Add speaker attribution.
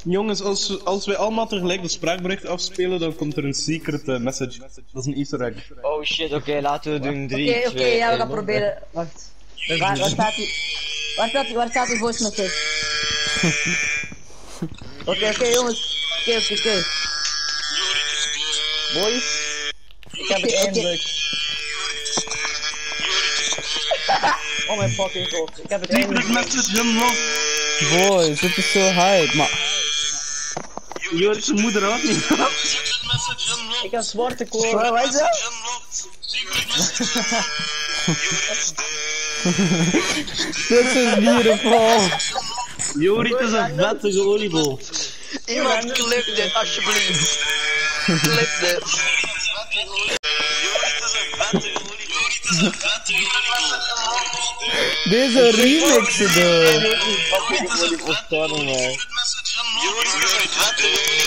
Speaker 1: Jongens, als wij allemaal tegelijk de spraakbericht afspelen, dan komt er een secret message. Dat is een easter egg.
Speaker 2: Oh shit, oké, laten we doen 3,
Speaker 3: Oké, ja, we gaan proberen. Wacht. Waar staat die? Waar staat die voice message? Oké, jongens. Oké.
Speaker 2: Boys, ik heb het eindelijk. Oh mijn fucking god, ik heb het
Speaker 1: Secret
Speaker 2: eindelijk.
Speaker 1: message unlocked!
Speaker 4: Boys, dit is zo hype, maar...
Speaker 1: Joris' moeder had niet.
Speaker 2: Ik heb zwarte kleur.
Speaker 3: Wat is dat?
Speaker 4: This is beautiful!
Speaker 1: Joris is een vettige oliebol.
Speaker 2: Iemand clip dit alsjeblieft. Clip dit.
Speaker 4: Deze remixen doen!
Speaker 2: Wat moet ik voor die post man?